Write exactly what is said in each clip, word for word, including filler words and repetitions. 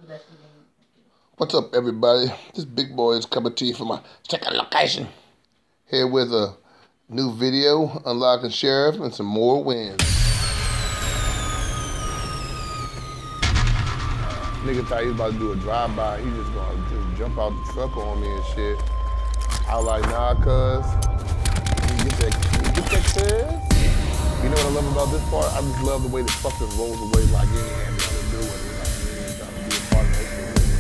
What's up, everybody? This Bigboy is coming to you from my second location. Here with a new video, unlocking Seraph and some more wins. Nigga thought he was about to do a drive-by. He just gonna just jump out the truck on me and shit. I was like, nah, cuz. You get that, you get that, cuz. You know what I love about this part? I just love the way the fucker rolls away like he ain't had nothing to do with it. Like, he ain't trying to be a part of it.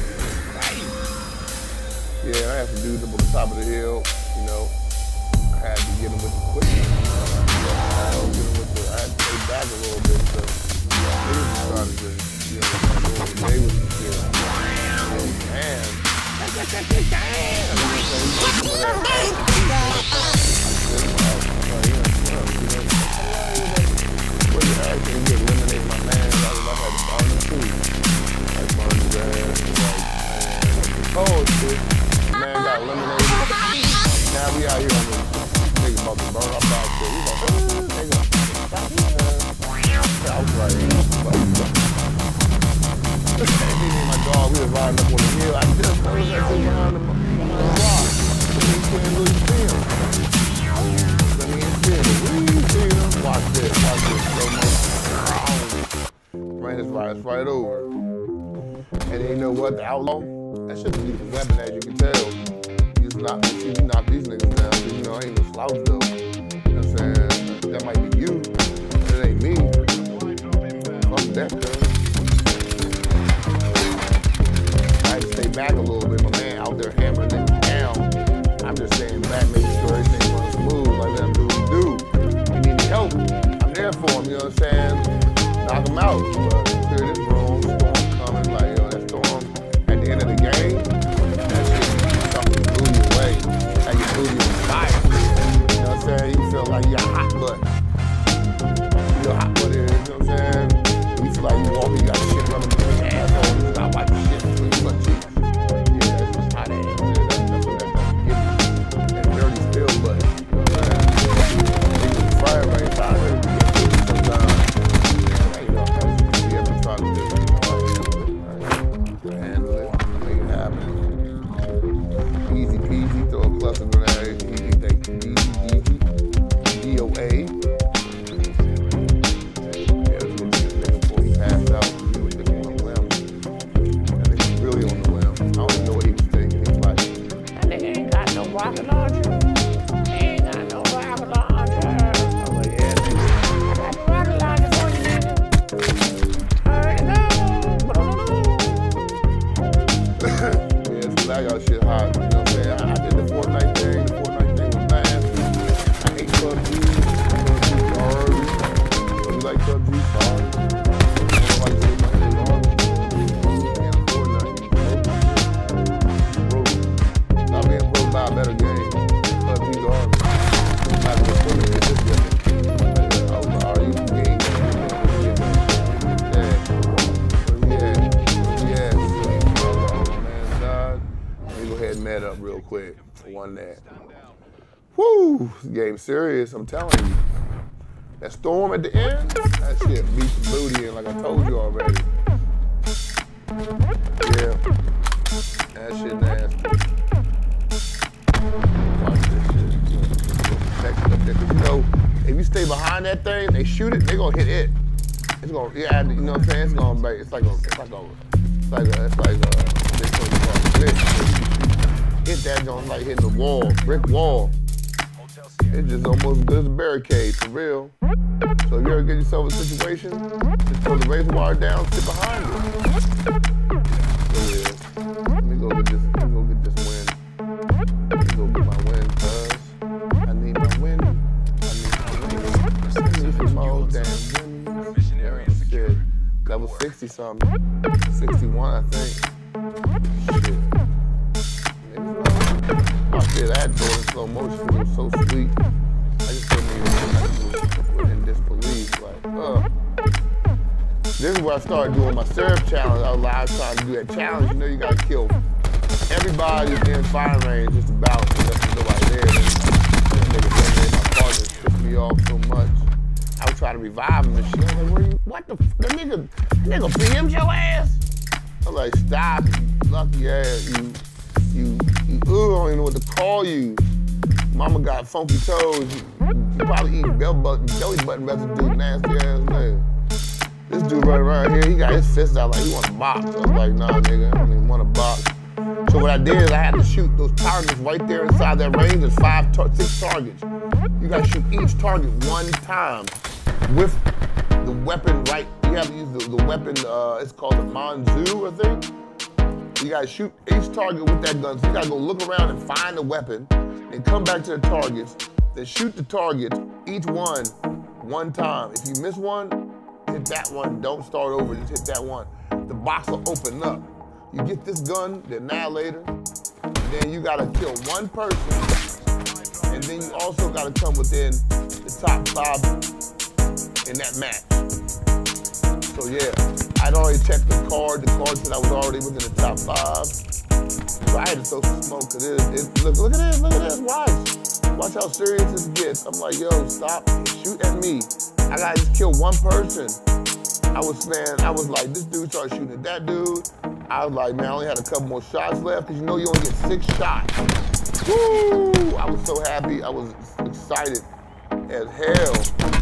Yeah, I had some dudes up on the top of the hill, you know. I had to get him with the quickness. I had to get him with the, I had to stay back a little bit, so niggas was trying to just, you know, go over the day with some shit. Man, that's that shit, damn! You know what I'm saying? Where you at? Can you get eliminated, my man? I had to burn him too. I burned his ass, like, man, oh shit. Man got eliminated. Now we out here on this nigga about to burn up out there. We like, oh, nigga. I was like, me and my dog, we was riding up on the hill. I just noticed that thing behind the rock. We can't really see him. Let me see him. We see him. Watch this, watch this. Slow motion. Ran his right, right over. And then you know what? The outlaw? That shit's a lethal weapon, as you can tell. You just knock, you knock these niggas down, so you know I ain't no slouch though. You know what I'm saying? That might be you, but it ain't me. Fuck that, cuz. I had to stay back a little bit. My man out there hammering niggas down. I'm just staying back, making sure everything runs smooth, like that dude do. He needs help. I'm there for him, you know what I'm saying? Knock him out. But clear this room, storm coming, like, yo, that storm. At the end of the game, that shit something blew you away. Like you blew you on fire. You know what I'm saying? You feel like you're a hot butt. You're a hot butt here, you know what I'm saying? You feel like you walking, you got shit running through your asshole. You start wiping shit through your butt cheeks. Yeah, that's just hot ass. That's what that fucking gives you. That dirty still butt. You know what I'm saying? Niggas fire right inside of it. We get through sometimes. You know, you ever try to do it. Handle it, make it happen. Easy peasy, throw a cluster grenade, easy, take easy, easy. D O A. Yeah, let's get this nigga before he passed out. He was looking on the limb. That nigga's really on the limb. I don't even know what he was thinking. He's like, that nigga ain't got no rocket launcher. He ain't got no rocket launcher. I'm like, yeah, nigga. I got the rocket launcher for you, nigga. Hurry up. Yeah, it's blackout shit hot, you know what I'm saying? I, I did the Fortnite thing, the Fortnite thing was fast. I hate P U B G, P U B G hard. You like P U B G, sorry. I don't like to my name hard. Damn Fortnite, broke. Stop being broke by a better game. P U B G's hard. I have to fully get this game. I was like, are you game? Go ahead and met up real quick. Won that. Woo! This game's serious, I'm telling you. That storm at the end, that shit beat the booty in like I told you already. Yeah. That shit nasty. Watch this shit. Protect it up there. Cause you know, if you stay behind that thing, they shoot it, they gonna hit it. It's gonna, yeah, you know what I'm saying? It's gonna be, it's like a, it's like a, it's like a, it's like a, this one is called a glitch. Hit that joint like hitting a wall, brick wall. It's just almost as good as a barricade, for real. So if you ever get yourself a situation, just throw the razor wire down, sit behind it. So yeah, let me go get this, let me go get this win. Let me go get my win, cuz. I need my win. I need my win. I need some more damn wins. Yeah, shit. Level sixty something. sixty-one, I think. Shit. Watch this, I had to go in slow motion, it was so sweet. I just couldn't even, I was in disbelief, like, uh. This is where I started doing my Seraph challenge. I was, I was trying to do that challenge, you know you gotta kill everybody in fire range just about, unless there's nobody there. This nigga, my partner pissed me off so much. I was trying to revive him and shit. I was like, where you, what the, the nigga, the nigga P M'd your ass? I'm like, like, stop, you lucky ass, you, you, you, ooh, I don't even know what to call you. Mama got funky toes. You, you probably eat bell button, belly button residue, nasty ass nigga. This dude right around here, he got his fist out like he want to box. I was like, nah, nigga, I don't even want to box. So what I did is I had to shoot those targets right there inside that range. There's five, tar six targets. You gotta shoot each target one time with the weapon right. You have to use the, the weapon, uh, it's called the Manzu, I think. You gotta shoot each target with that gun. So you gotta go look around and find the weapon and come back to the targets. Then shoot the targets, each one, one time. If you miss one, hit that one. Don't start over, just hit that one. The box will open up. You get this gun, the Annihilator, and then you gotta kill one person, and then you also gotta come within the top five in that match. So yeah, I'd already checked the card. The card said I was already within the top five. So I had to throw some smoke, cause it, it, look, look at this, look at this, watch. Watch how serious this gets. I'm like, yo, stop, shoot at me. I gotta just kill one person. I was, man, I was like, this dude started shooting at that dude. I was like, man, I only had a couple more shots left, because you know you only get six shots. Woo! I was so happy. I was excited as hell.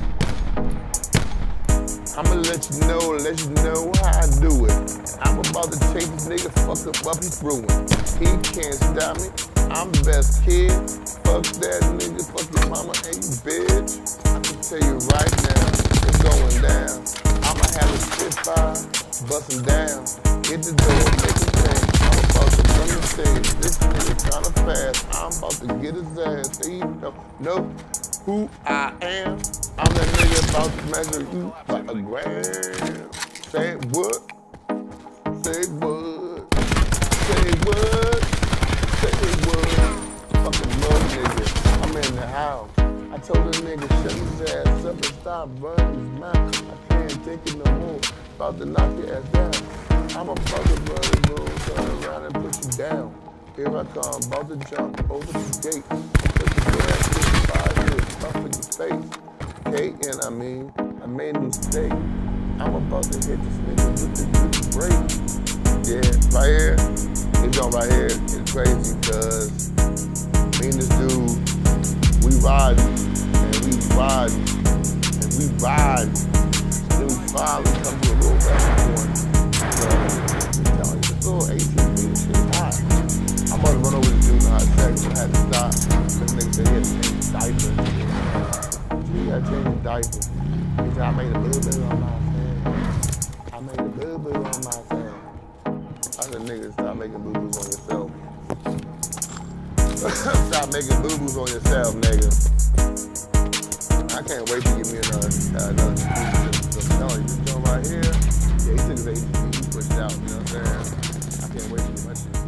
I'm gonna let you know, let you know how I do it. I'm about to take this nigga, fuck up, up his ruin. He can't stop me. I'm the best kid. Fuck that nigga, fuck your mama and you bitch. I can tell you right now, it's going down. I'ma have a spitfire, bust him down. Hit the door, make him change. I'm about to run the stage. This nigga kinda fast. I'm about to get his ass. He don't know who I am. I'm that nigga about to measure you like a gram. Say what? Say what? Say what? Say what? Fucking love nigga. I'm in the house. I told the nigga shut his ass up and stop running his mouth. I can't take it no more. About to knock your ass down. I'm a fucking brother, bro. Turn around and put you down. Here I come, about to jump over the gate. Put the grass, fifty-five hits, up in your face. Okay, and I mean, I made a mistake. I'm about to hit this nigga with the new break. Yeah, right here, this joint right here is crazy, cause me and this dude, we riding, and we riding, and we riding. Then we finally come to a little back point. So, I'm telling you, this little eighteen meter shit hot. I'm about to run over this dude in a hot second, so I had to stop. This nigga said he had to change his diaper. You gotta change his diaper. He said, I made a little bit on my fan. I made a little bit on my fan. I said, nigga, stop making boo-boos on yourself. Stop making boo-boos on yourself, nigga. I can't wait to give me another, uh, another I'm telling you, this joint right here, yeah, he took his A T P, he pushed out, you know what I'm saying? I can't wait to get my shit.